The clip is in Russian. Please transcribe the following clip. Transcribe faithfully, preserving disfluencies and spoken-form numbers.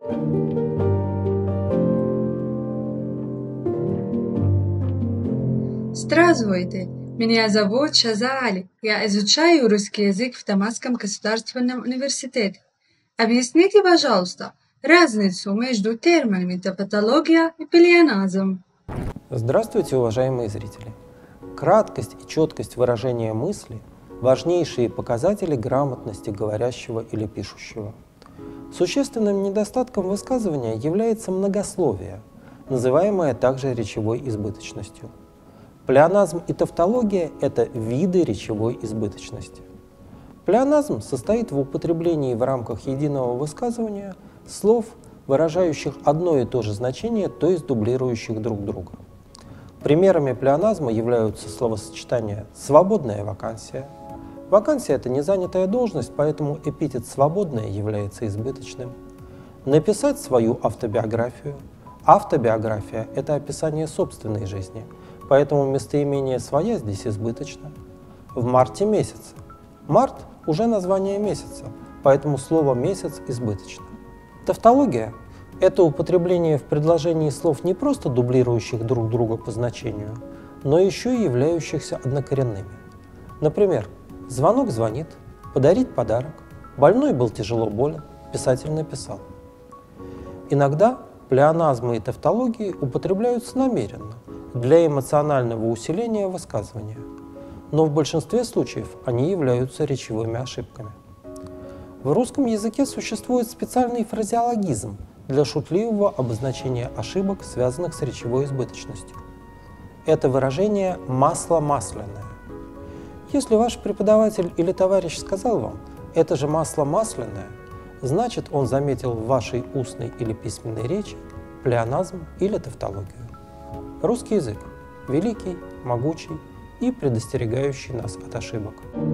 Здравствуйте, меня зовут Шаза Али. Я изучаю русский язык в Дамасском государственном университете. Объясните, пожалуйста, разницу между терминами тавтология и плеоназм. Здравствуйте, уважаемые зрители! Краткость и четкость выражения мысли – важнейшие показатели грамотности говорящего или пишущего. Существенным недостатком высказывания является многословие, называемое также речевой избыточностью. Плеоназм и тавтология – это виды речевой избыточности. Плеоназм состоит в употреблении в рамках единого высказывания слов, выражающих одно и то же значение, то есть дублирующих друг друга. Примерами плеоназма являются словосочетания «свободная вакансия». Вакансия – это незанятая должность, поэтому эпитет «свободная» является избыточным. Написать свою автобиографию. Автобиография – это описание собственной жизни, поэтому местоимение «своя» здесь избыточно. В марте месяце. Март – уже название месяца, поэтому слово «месяц» избыточно. Тавтология – это употребление в предложении слов не просто дублирующих друг друга по значению, но еще и являющихся однокоренными. Например, звонок звонит, подарить подарок, больной был тяжело болен, писатель написал. Иногда плеоназмы и тавтологии употребляются намеренно, для эмоционального усиления высказывания, но в большинстве случаев они являются речевыми ошибками. В русском языке существует специальный фразеологизм для шутливого обозначения ошибок, связанных с речевой избыточностью. Это выражение «масло масляное». Если ваш преподаватель или товарищ сказал вам «это же масло масляное», значит, он заметил в вашей устной или письменной речи плеоназм или тавтологию. Русский язык – великий, могучий и предостерегающий нас от ошибок.